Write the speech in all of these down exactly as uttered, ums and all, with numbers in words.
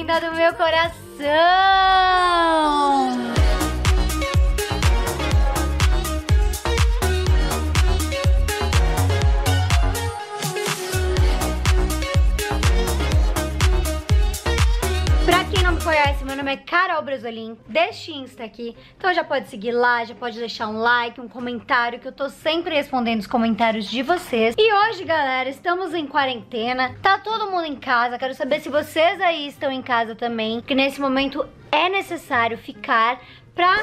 linda do meu coração! Pra quem não me conhece, meu nome é Carol Brasolim, deste Insta aqui. Então já pode seguir lá, já pode deixar um like, um comentário, que eu tô sempre respondendo os comentários de vocês. E hoje, galera, estamos em quarentena, tá todo mundo em casa. Quero saber se vocês aí estão em casa também, que nesse momento é necessário ficar pra...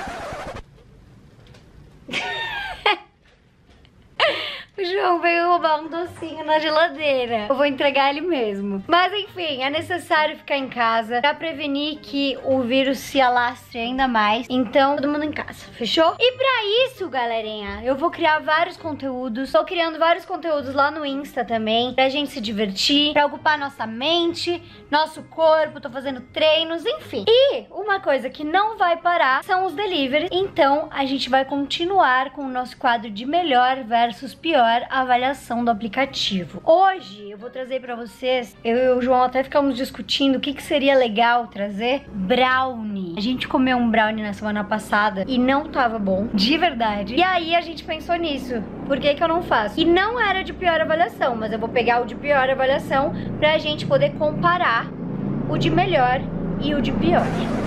O João veio roubar um docinho na geladeira. Eu vou entregar ele mesmo. Mas enfim, é necessário ficar em casa pra prevenir que o vírus se alastre ainda mais. Então, todo mundo em casa, fechou? E pra isso, galerinha, eu vou criar vários conteúdos. Tô criando vários conteúdos lá no Insta também, pra gente se divertir, pra ocupar nossa mente, nosso corpo. Tô fazendo treinos, enfim. E uma coisa que não vai parar são os deliveries. Então, a gente vai continuar com o nosso quadro de melhor versus pior avaliação do aplicativo. Hoje eu vou trazer pra vocês, eu e o João até ficamos discutindo o que, que seria legal trazer. Brownie. A gente comeu um brownie na semana passada e não tava bom, de verdade. E aí a gente pensou nisso. Por que que eu não faço? E não era de pior avaliação, mas eu vou pegar o de pior avaliação pra gente poder comparar o de melhor e o de pior.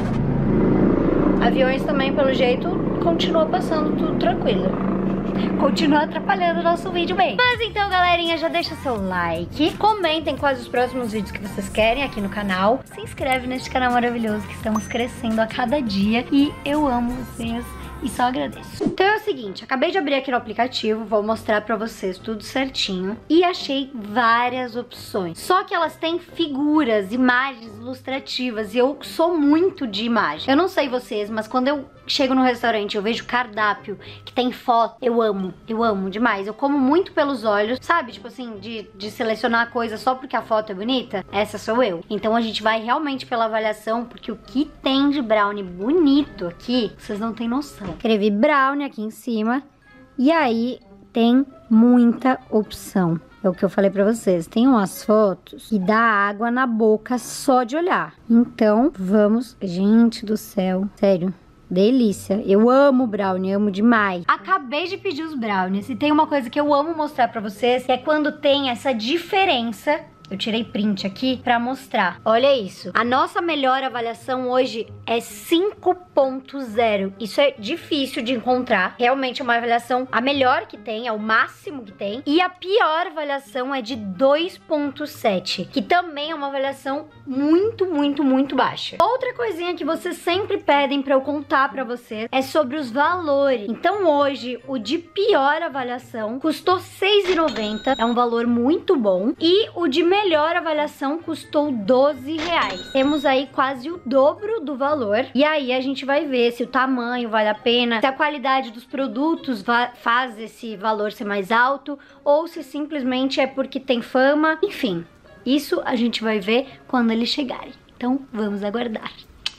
Aviões também, pelo jeito, continua passando tudo tranquilo. Continua atrapalhando o nosso vídeo bem. Mas então, galerinha, já deixa seu like. Comentem quais os próximos vídeos que vocês querem aqui no canal. Se inscreve neste canal maravilhoso que estamos crescendo a cada dia. E eu amo vocês e só agradeço. Então é o seguinte, acabei de abrir aqui no aplicativo, vou mostrar pra vocês tudo certinho. E achei várias opções. Só que elas têm figuras, imagens ilustrativas. E eu sou muito de imagem. Eu não sei vocês, mas quando eu chego no restaurante, eu vejo cardápio que tem foto, eu amo, eu amo demais. Eu como muito pelos olhos, sabe? Tipo assim, de, de selecionar a coisa só porque a foto é bonita. Essa sou eu. Então a gente vai realmente pela avaliação, porque o que tem de brownie bonito aqui, vocês não têm noção. Escrevi brownie aqui em cima e aí tem muita opção. É o que eu falei pra vocês, tem umas fotos que dá água na boca só de olhar. Então vamos, gente do céu, sério. Delícia, eu amo brownie, amo demais. Acabei de pedir os brownies e tem uma coisa que eu amo mostrar pra vocês, que é quando tem essa diferença. Eu tirei print aqui pra mostrar. Olha isso. A nossa melhor avaliação hoje é cinco ponto zero. Isso é difícil de encontrar. Realmente é uma avaliação a melhor que tem, é o máximo que tem. E a pior avaliação é de dois ponto sete, que também é uma avaliação muito, muito, muito baixa. Outra coisinha que vocês sempre pedem pra eu contar pra vocês é sobre os valores. Então hoje, o de pior avaliação custou seis reais e noventa centavos. É um valor muito bom. E o de melhor avaliação custou doze reais. Temos aí quase o dobro do valor. E aí a gente vai ver se o tamanho vale a pena, se a qualidade dos produtos faz esse valor ser mais alto, ou se simplesmente é porque tem fama. Enfim, isso a gente vai ver quando eles chegarem. Então vamos aguardar.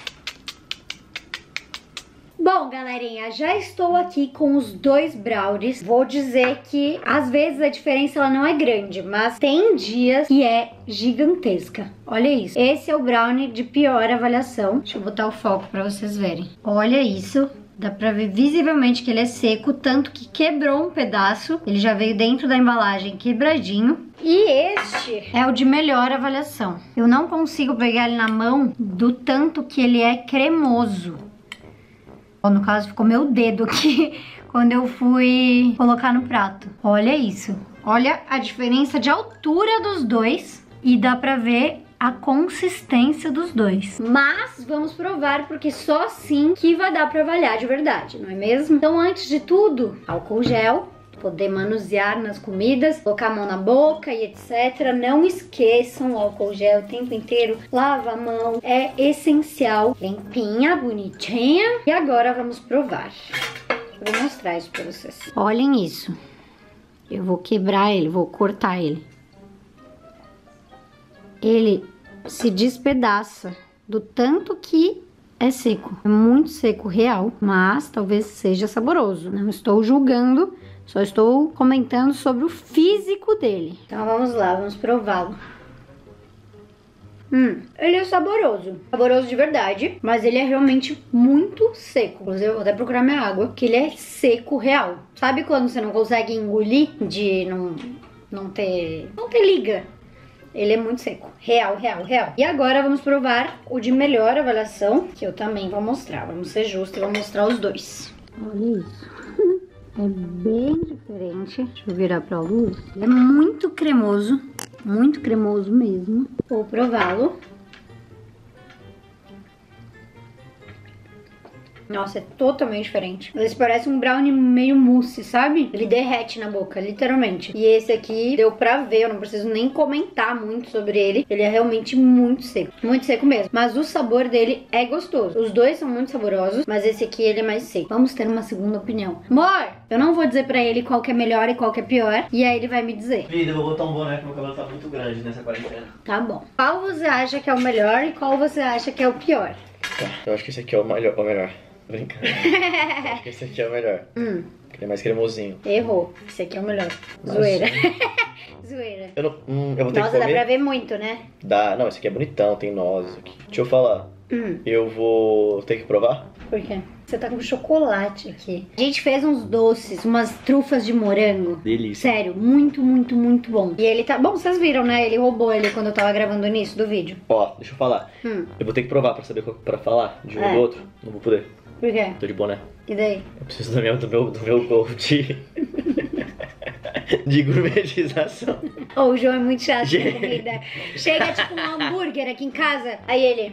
Bom, galerinha, já estou aqui com os dois brownies. Vou dizer que às vezes a diferença ela não é grande, mas tem dias que é gigantesca. Olha isso. Esse é o brownie de pior avaliação. Deixa eu botar o foco pra vocês verem. Olha isso. Dá pra ver visivelmente que ele é seco, tanto que quebrou um pedaço. Ele já veio dentro da embalagem quebradinho. E este é o de melhor avaliação. Eu não consigo pegar ele na mão do tanto que ele é cremoso. No caso, ficou meu dedo aqui quando eu fui colocar no prato. Olha isso. Olha a diferença de altura dos dois. E dá pra ver a consistência dos dois. Mas vamos provar, porque só assim que vai dar pra avaliar de verdade, não é mesmo? Então, antes de tudo, álcool gel. Poder manusear nas comidas, colocar a mão na boca e etcétera. Não esqueçam o álcool gel o tempo inteiro. Lava a mão, é essencial. Limpinha, bonitinha. E agora vamos provar. Eu vou mostrar isso pra vocês. Olhem isso. Eu vou quebrar ele, vou cortar ele. Ele se despedaça do tanto que é seco. É muito seco, real, mas talvez seja saboroso. Não estou julgando. Só estou comentando sobre o físico dele. Então vamos lá, vamos prová-lo. Hum, ele é saboroso. Saboroso de verdade, mas ele é realmente muito seco. Inclusive, eu vou até procurar minha água, que ele é seco real. Sabe quando você não consegue engolir de não, não ter... não ter liga? Ele é muito seco. Real, real, real. E agora vamos provar o de melhor avaliação, que eu também vou mostrar. Vamos ser justos e vou mostrar os dois. Olha isso. É bem diferente. Deixa eu virar pra luz. Ele é muito cremoso. Muito cremoso mesmo. Vou prová-lo. Nossa, é totalmente diferente. Ele parece um brownie meio mousse, sabe? Ele derrete na boca, literalmente. E esse aqui deu pra ver, eu não preciso nem comentar muito sobre ele. Ele é realmente muito seco. Muito seco mesmo. Mas o sabor dele é gostoso. Os dois são muito saborosos, mas esse aqui ele é mais seco. Vamos ter uma segunda opinião. Amor, eu não vou dizer pra ele qual que é melhor e qual que é pior. E aí ele vai me dizer. Vida, eu vou botar um boné que meu cabelo tá muito grande nessa quarentena. Tá bom. Qual você acha que é o melhor e qual você acha que é o pior? Tá, eu acho que esse aqui é o melhor. O melhor. Brincando. Eu acho que esse aqui é o melhor. Hum. Ele é mais cremosinho. Errou. Esse aqui é o melhor. Nossa. Zoeira. Zoeira. Eu, não, hum, eu vou ter Nossa, que comer. dá pra ver muito, né? Dá. Não, esse aqui é bonitão, tem nozes aqui. Deixa eu falar. Hum. Eu vou ter que provar? Por quê? Você tá com chocolate aqui. A gente fez uns doces, umas trufas de morango. Delícia. Sério, muito, muito, muito bom. E ele tá... Bom, vocês viram, né? Ele roubou ele quando eu tava gravando o início do vídeo. Ó, deixa eu falar. Hum. Eu vou ter que provar pra saber qual, pra falar de um É. ou do outro. Não vou poder. Por quê? Tô de boné. E daí? Eu preciso do meu, do meu, do meu gol de... de gourmetização. Oh, o João é muito chato com Gente. comida. Chega tipo um hambúrguer aqui em casa. Aí ele...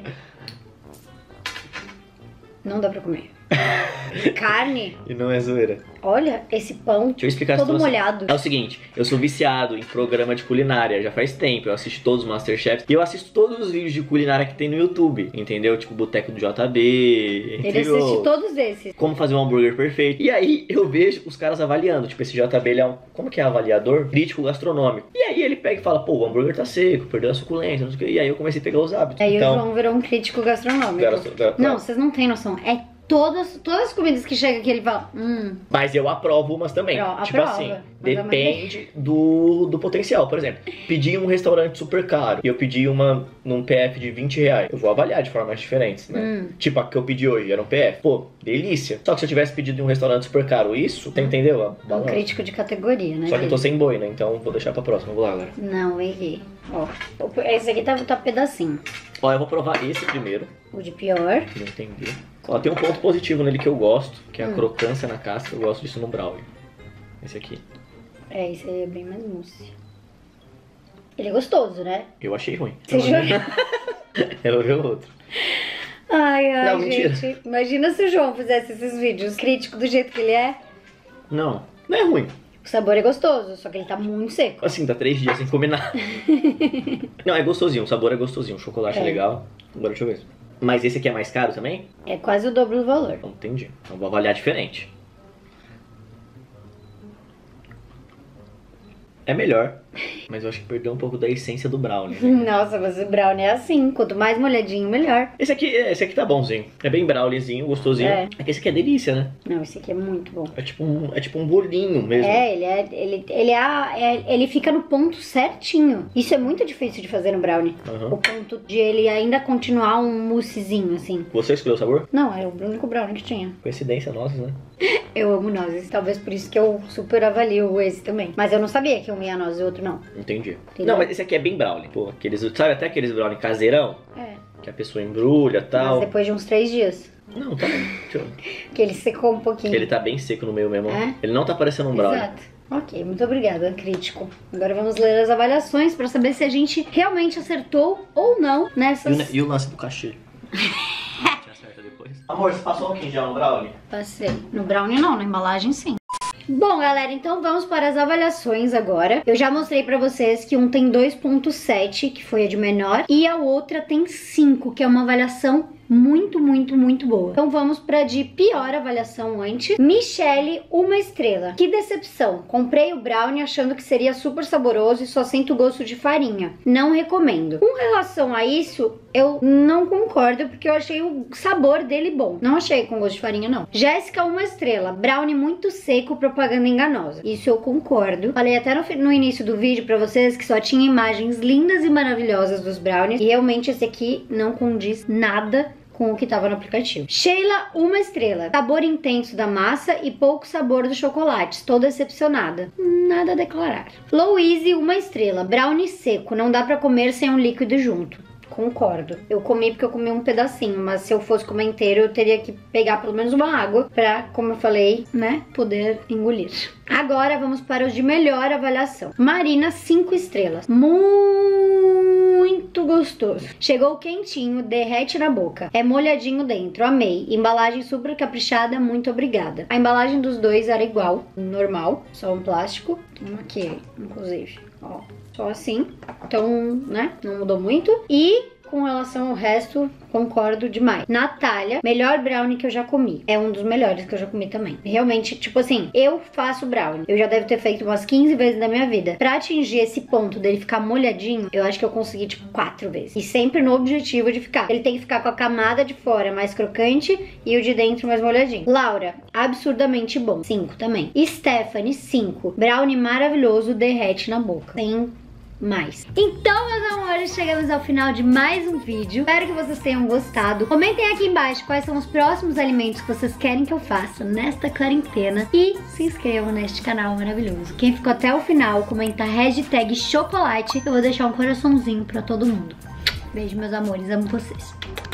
Não dá pra comer. Carne? E não é zoeira. Olha, esse pão Deixa eu explicar a todo situação. molhado. É o seguinte, eu sou viciado em programa de culinária já faz tempo. Eu assisto todos os Masterchefs e eu assisto todos os vídeos de culinária que tem no YouTube, entendeu? Tipo Boteco do J B, entre Ele assiste outros. todos esses. Como fazer um hambúrguer perfeito. E aí eu vejo os caras avaliando. Tipo, esse J B, ele é um... Como que é avaliador? Crítico gastronômico. E aí ele pega e fala, pô, o hambúrguer tá seco, perdeu a suculência, não sei o que. E aí eu comecei a pegar os hábitos. Aí então, o João virou um crítico gastronômico. Gastro- ga- Não, vocês não têm noção. É todas, todas as comidas que chegam aqui ele fala, hum, Mas eu aprovo umas também. Pro- tipo aprova, assim, mas depende do, do potencial. Por exemplo, pedi um restaurante super caro e eu pedi uma num P F de vinte reais. Eu vou avaliar de formas diferentes, né? Hum. Tipo a que eu pedi hoje era um P F. Pô, delícia. Só que se eu tivesse pedido em um restaurante super caro isso, você entendeu? A é um balança. crítico de categoria, né? Só que eu tô filho? sem boi, né? Então vou deixar pra próxima. Vou lá, galera. Não, errei. Ó, esse aqui tá, tá pedacinho. Ó, eu vou provar esse primeiro. O de pior. Pra não entender. Ó, tem um ponto positivo nele que eu gosto, que é a Hum. crocância na casca. Eu gosto disso no brownie. Esse aqui. É, esse aí é bem mais mousse. Ele é gostoso, né? Eu achei ruim. Você jura? Eu vou ver o outro. Ai, ai, Não, mentira. gente. Imagina se o João fizesse esses vídeos crítico do jeito que ele é. Não, não é ruim. O sabor é gostoso, só que ele tá muito seco. Assim, tá três dias sem comer nada. Não, é gostosinho, o sabor é gostosinho, o chocolate é, É. legal. Agora deixa eu ver. Mas esse aqui é mais caro também? É quase o dobro do valor. Não entendi. Então vou avaliar diferente. É melhor, mas eu acho que perdeu um pouco da essência do brownie. né? Nossa, mas o brownie é assim. Quanto mais molhadinho, melhor. Esse aqui, esse aqui tá bonzinho. É bem browniezinho, gostosinho. É. É que esse aqui é delícia, né? Não, esse aqui é muito bom. É tipo um, é tipo um bolinho mesmo. É, ele é, ele, ele é, a- é- ele fica no ponto certinho. Isso é muito difícil de fazer no brownie. Aham. O ponto de ele ainda continuar um moussezinho, assim. Você escolheu o sabor? Não, era o único brownie que tinha. Coincidência nossa, né? Eu amo nozes, talvez por isso que eu super avalio esse também. Mas eu não sabia que um ia nozes e o outro não. Entendi. Entendeu? Não, mas esse aqui é bem brownie. Pô, aqueles, sabe até aqueles brownie caseirão? É, Que a pessoa embrulha e mas tal. depois de uns três dias. Não, tá bem. Deixa eu... Que ele secou um pouquinho. Ele tá bem seco no meio mesmo. É? Ele não tá parecendo um brownie. Exato. Ok, muito obrigada, crítico. Agora vamos ler as avaliações pra saber se a gente realmente acertou ou não E o, nessas... ne- e o lance do cachê? A gente acerta depois. Amor, você passou um já no brownie? Passei. No brownie não, na embalagem sim. Bom, galera, então vamos para as avaliações agora. Eu já mostrei pra vocês que um tem dois ponto sete, que foi a de menor, e a outra tem cinco, que é uma avaliação Muito, muito, muito boa. Então vamos pra de pior avaliação antes. Michelle, uma estrela. Que decepção. Comprei o brownie achando que seria super saboroso e só sinto gosto de farinha. Não recomendo. Com relação a isso, eu não concordo porque eu achei o sabor dele bom. Não achei com gosto de farinha, não. Jéssica, uma estrela. Brownie muito seco, propaganda enganosa. Isso eu concordo. Falei até no, no início do vídeo pra vocês que só tinha imagens lindas e maravilhosas dos brownies. E realmente esse aqui não condiz nada com o que tava no aplicativo. Sheila, uma estrela. Sabor intenso da massa e pouco sabor do chocolate. Estou decepcionada. Nada a declarar. Louise, uma estrela. Brownie seco. Não dá pra comer sem um líquido junto. Concordo. Eu comi porque eu comi um pedacinho, mas se eu fosse comer inteiro, eu teria que pegar pelo menos uma água pra, como eu falei, né, poder engolir. Agora vamos para os de melhor avaliação. Marina, cinco estrelas. Muito gostoso. Chegou quentinho, derrete na boca. É molhadinho dentro, amei. Embalagem super caprichada, muito obrigada. A embalagem dos dois era igual, normal, só um plástico. Uma aqui, inclusive, ó. Só assim, então, né, não mudou muito. E com relação ao resto, concordo demais. Natália, melhor brownie que eu já comi. É um dos melhores que eu já comi também. Realmente, tipo assim, eu faço brownie. Eu já devo ter feito umas quinze vezes na minha vida. Pra atingir esse ponto dele ficar molhadinho, eu acho que eu consegui, tipo, quatro vezes. E sempre no objetivo de ficar. Ele tem que ficar com a camada de fora mais crocante e o de dentro mais molhadinho. Laura, absurdamente bom. cinco também. Stephanie, cinco. Brownie maravilhoso, derrete na boca. Tem mais. Então, meus amores, chegamos ao final de mais um vídeo. Espero que vocês tenham gostado. Comentem aqui embaixo quais são os próximos alimentos que vocês querem que eu faça nesta quarentena. E se inscrevam neste canal maravilhoso. Quem ficou até o final, comenta hashtag chocolate. Eu vou deixar um coraçãozinho pra todo mundo. Beijo, meus amores. Amo vocês.